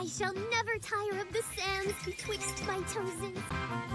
shall never tire of the sands betwixt my toes.